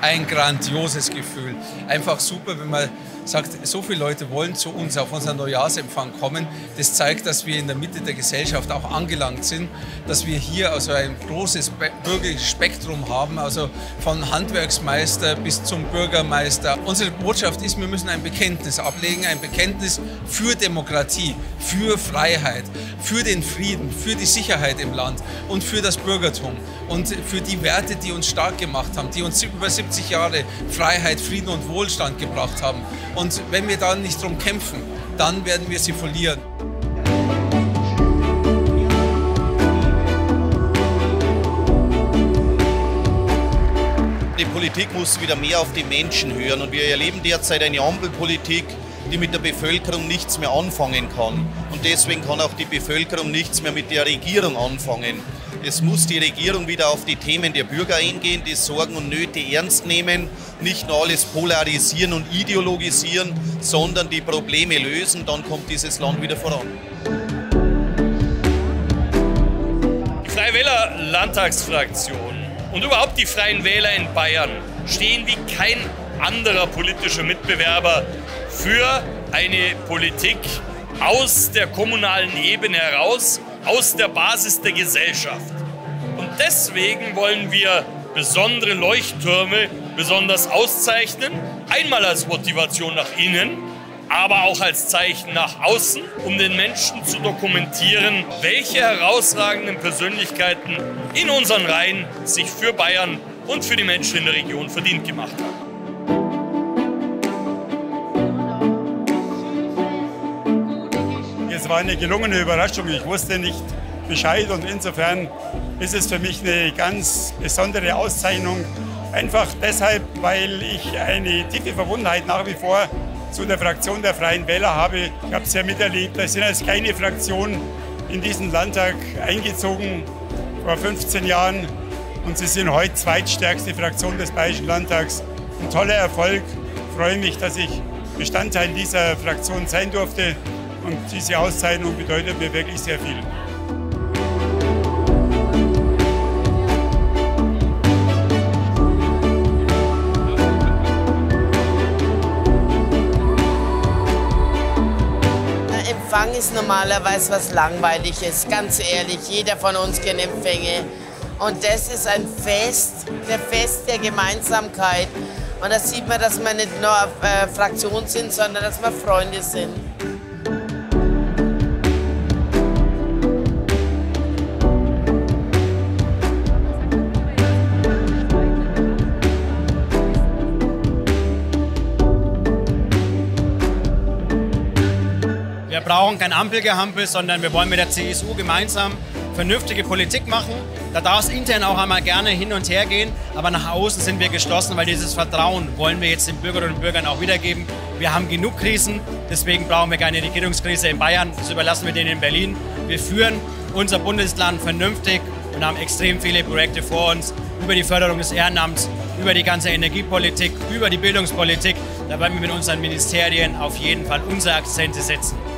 ein grandioses Gefühl. Einfach super, wenn man sagt, so viele Leute wollen zu uns auf unseren Neujahrsempfang kommen. Das zeigt, dass wir in der Mitte der Gesellschaft auch angelangt sind, dass wir hier also ein großes bürgerliches Spektrum haben, also von Handwerksmeister bis zum Bürgermeister. Unsere Botschaft ist, wir müssen ein Bekenntnis ablegen, ein Bekenntnis für Demokratie, für Freiheit, für den Frieden, für die Sicherheit im Land und für das Bürgertum und für die Werte, die uns stark gemacht haben, die uns über 70 Jahre Freiheit, Frieden und Wohlstand gebracht haben. Und wenn wir da nicht drum kämpfen, dann werden wir sie verlieren. Die Politik muss wieder mehr auf die Menschen hören und wir erleben derzeit eine Ampelpolitik, die mit der Bevölkerung nichts mehr anfangen kann. Und deswegen kann auch die Bevölkerung nichts mehr mit der Regierung anfangen. Es muss die Regierung wieder auf die Themen der Bürger eingehen, die Sorgen und Nöte ernst nehmen, nicht nur alles polarisieren und ideologisieren, sondern die Probleme lösen, dann kommt dieses Land wieder voran. Die Freie Wähler Landtagsfraktion und überhaupt die Freien Wähler in Bayern stehen wie kein anderer politischer Mitbewerber für eine Politik aus der kommunalen Ebene heraus, aus der Basis der Gesellschaft. Und deswegen wollen wir besondere Leuchttürme besonders auszeichnen, einmal als Motivation nach innen, aber auch als Zeichen nach außen, um den Menschen zu dokumentieren, welche herausragenden Persönlichkeiten in unseren Reihen sich für Bayern und für die Menschen in der Region verdient gemacht haben. Es war eine gelungene Überraschung. Ich wusste nicht Bescheid und insofern ist es für mich eine ganz besondere Auszeichnung. Einfach deshalb, weil ich eine tiefe Verbundenheit nach wie vor zu der Fraktion der Freien Wähler habe. Ich habe es ja miterlebt, wir sind als kleine Fraktion in diesen Landtag eingezogen vor 15 Jahren und sie sind heute zweitstärkste Fraktion des Bayerischen Landtags. Ein toller Erfolg. Ich freue mich, dass ich Bestandteil dieser Fraktion sein durfte. Und diese Auszeichnung bedeutet mir wirklich sehr viel. Der Empfang ist normalerweise was Langweiliges, ganz ehrlich. Jeder von uns kennt Empfänge. Und das ist ein Fest der Gemeinsamkeit. Und da sieht man, dass wir nicht nur Fraktion sind, sondern dass wir Freunde sind. Wir brauchen kein Ampelgehampel, sondern wir wollen mit der CSU gemeinsam vernünftige Politik machen. Da darf es intern auch einmal gerne hin und her gehen, aber nach außen sind wir geschlossen, weil dieses Vertrauen wollen wir jetzt den Bürgerinnen und Bürgern auch wiedergeben. Wir haben genug Krisen, deswegen brauchen wir keine Regierungskrise in Bayern, das überlassen wir denen in Berlin. Wir führen unser Bundesland vernünftig und haben extrem viele Projekte vor uns, über die Förderung des Ehrenamts, über die ganze Energiepolitik, über die Bildungspolitik. Da werden wir mit unseren Ministerien auf jeden Fall unsere Akzente setzen.